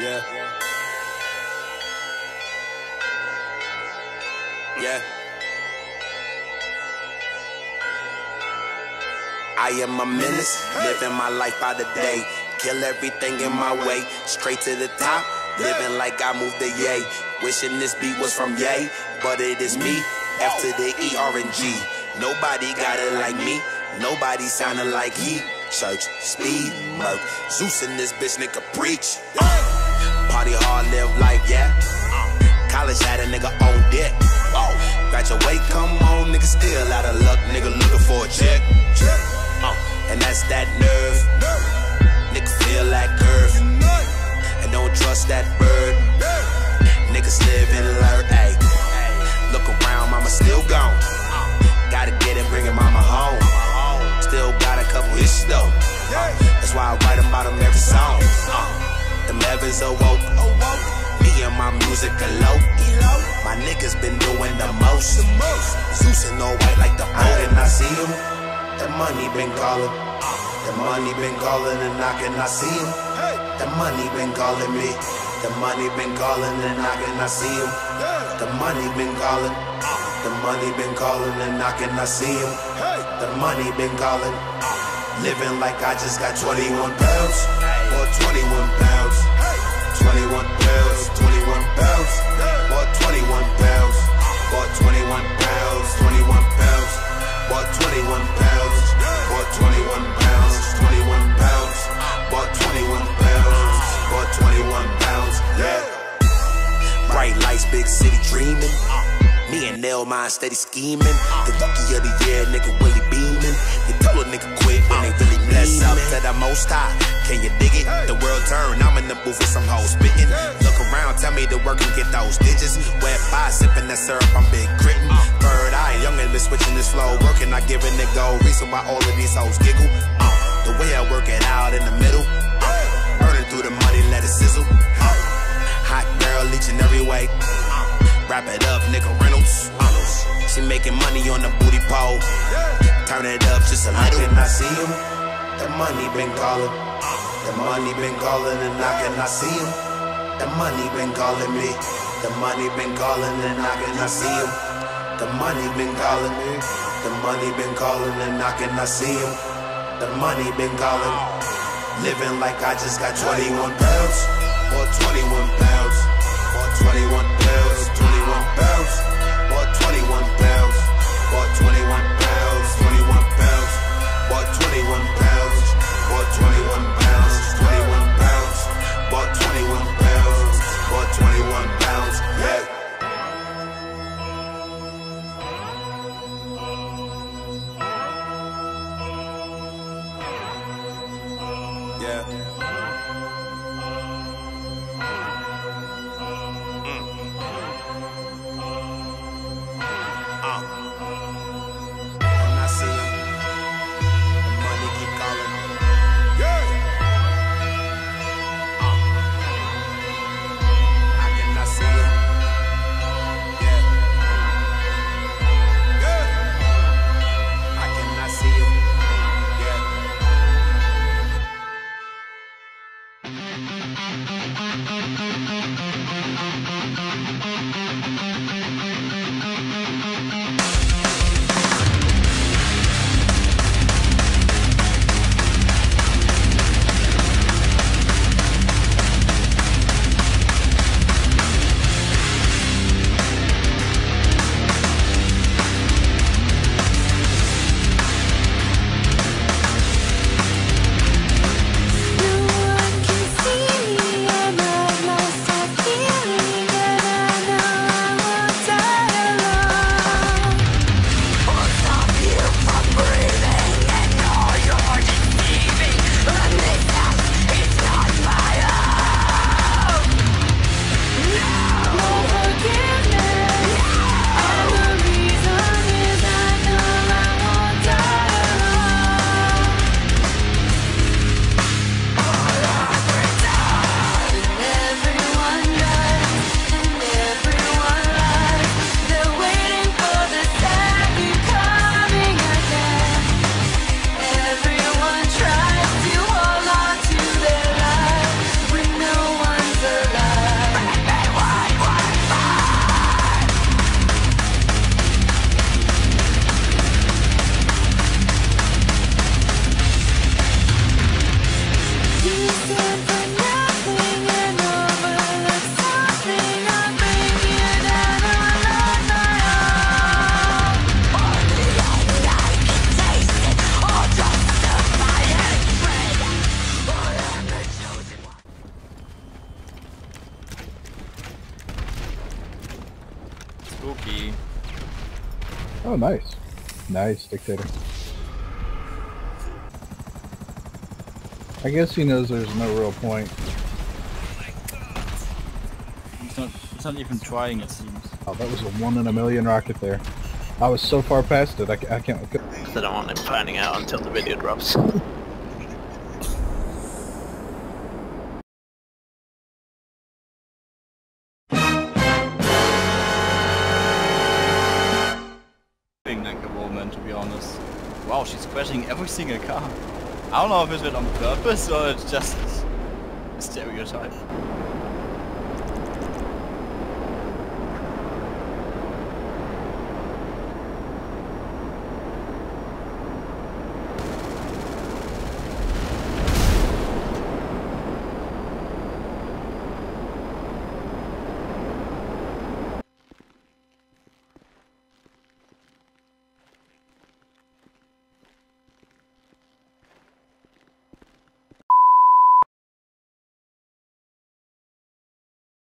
Yeah. Yeah. I am a menace, living my life by the day. Kill everything in my way, straight to the top. Living like I moved the yay. Wishing this beat was from Ye, but it is me. F to the E, R, and G. Nobody got it like me. Nobody sounding like he. Church, speed, murk. Zeus in this bitch, nigga, preach. Party hard, live life, yeah. College had a nigga on deck. Graduate, come on, nigga, still out of luck. Nigga looking for a check. And that's that nerve. Nigga feel that curve. And don't trust that bird. Niggas live and learn, ayy. Look around, mama still gone. Gotta get it, bringing mama home. Still got a couple issues though. That's why I write about them every song. Them heavens awoke. Me and my music low. My niggas been doing the most. Zeus in all white like the old, and I see him. The money been calling. The money been calling and knocking, I see him. The money been calling me. The money been calling and knocking, I see him. The money been calling. The money been calling and knocking, I see him. The money been calling. Living like I just got 21 pounds. Or 21 pounds. 21 pounds. 21 pounds. Or 21 pounds. Or 21 pounds. 21 pounds. Or 21 pounds. Or 21 pounds. 21 pounds. Or 21 pounds. Or 21 pounds. Yeah. Bright lights, big city dreaming. Me and Nell mind steady scheming. The rookie of the year, nigga really beaming. You tell a nigga quit when they really bless up to the most high. Can you dig it? The world turn, I'm in the booth with some hoes spitting. Look around, tell me to work and get those digits. Wet by sipping that syrup, I'm big gritting. Third eye, young and been switching this flow. Working, not giving it go. Reason why all of these hoes giggle. The way I work it out in the middle. Burning through the money, let it sizzle. Hot girl, each and every way. Wrap it up, nigga Reynolds. She making money on the booty pole. Turn it up just a little. Knockin', I see him. The money been calling. The money been calling and knocking, I see him. The money been calling me. The money been calling and knocking, I see him. The money been calling me. The money been calling and knocking, I see him. The money been calling. Living like I just got 21 pounds. Or 21 pounds. Or 21 pounds. 21 pounds. Or 21 pounds. Or 21 pounds. 21 pounds. Or 21 pounds. Or 21 pounds. 21 pounds. Or 21 pounds. Or 21 pounds. Yeah. Yeah. When I see him, the money keep calling. Yeah. I cannot see him. Yeah. Yeah. I cannot see him. Yeah. Oh, nice. Nice, Dictator. I guess he knows there's no real point. He's not even trying, it seems. Oh, that was a 1 in a million rocket there. I was so far past it, I can't... Because I don't want him finding out until the video drops. Like a woman, to be honest. Wow, she's crashing every single car. I don't know if it's on purpose or it's just a stereotype.